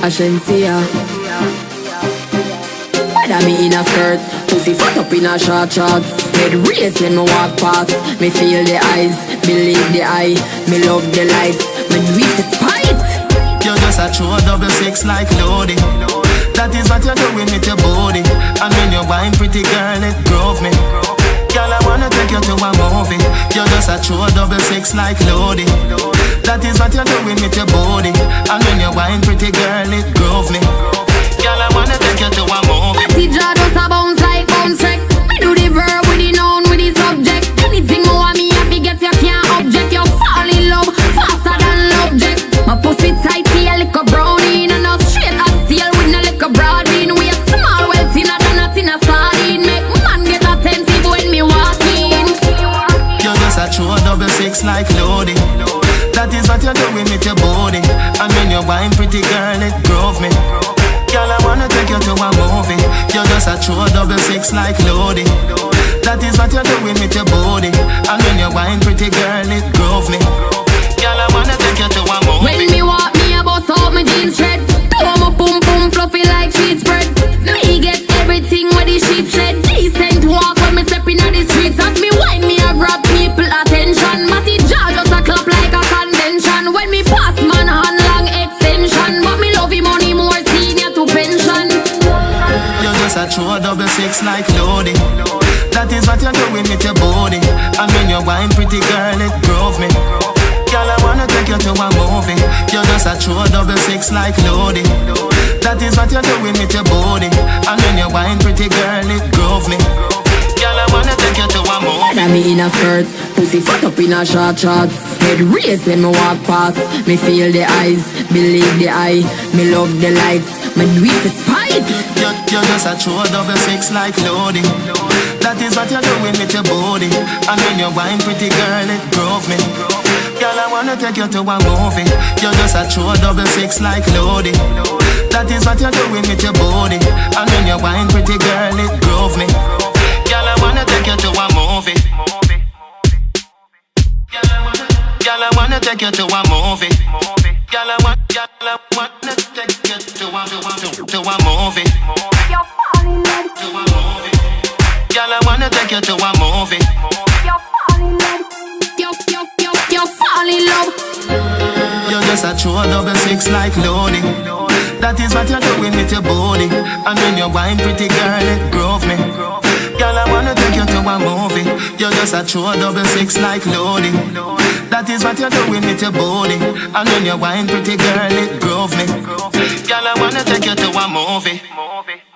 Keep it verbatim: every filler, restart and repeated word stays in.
Ashensia. Whether me in a skirt, pussy fat up in a short shorts. Head race when me walk past. Me feel the eyes, believe the eye. Me love the lights, me do it to spite. You're just a true double six like Lodi. That is what you're doing with your body. And when you're wine, pretty girl, it drove me. Girl, I wanna take you to a movie. You're just a true double six like Lodi. That is what you're doing with your body. And when you're wine, pretty girl, it drove me. Girl, I wanna take you to a movie. Matty jaw just a bounce like bounce wreck. Me do the verb with the noun with the subject. Anything you want me happy get you can't object. You fall in love faster than object. My pussy tight, feel like a brownie. And a straight hot steel with no like a broad bean. We a small well thinner than a thinner sardine. Make man get attentive when me walk in. You're just a true double six like Lodi. That is what you're doing with your body. And when you're wine, pretty girl, it drove me. Girl, I wanna take you to a movie. You're just a true double six like Lodi. That is what you're doing with your body. And when you're wine, pretty girl, it drove me. Girl, I wanna take you to a movie. When me walk, me a bust out my jeans shred. Throw my pum pum fluffy like sheet spread. Me get everything with the sheep shed. Decent walk when me step in the streets. As me wine, me a grab people attention. Matty jaw just a clap like a convention. When me pass man hand long extension. But me love him money more senior to pension. You're just a true double six like Lodi. That is what you're doing with your body. And when you're wine, pretty girl, it drove me. Girl, I wanna take you to a movie. You're just a true double six like Lodi. That is what you're doing with your body. And when you're wine, pretty girl, it drove me. Girl, I wanna take you to a movie. Whether me in a skirt, pussy fat up in a short shorts. Head race when me walk past. Me feel the eyes, believe the eye. Me love the lights, me do it to spite. You're, you're just a true double six like Lodi. That is what you're doing with your body. And when you're wine, pretty girl, it drove me. Girl, I wanna take you to a movie. You're just a true double six like Lodi. That is what you're doing with your body. And when you're wine, pretty girl, it drove me. Girl, I wanna take you to a movie. Girl, I wanna take you to a movie. Girl, I want, girl, I wanna take you to a, to a, to a movie. You're falling in To a movie. Girl, I wanna take you to a movie. You're falling in Yo, yo, yo, yo, fall in love. You're just a true double six like Lodi. That is what you're doing with your body. And when you're wine, pretty girl, it drove me. Girl, I wanna take you to a movie. You're just a true double six like Lodi. That is what you're doing with your body. And when you're wine, pretty girl, it drove me. Girl, I wanna take you to a movie.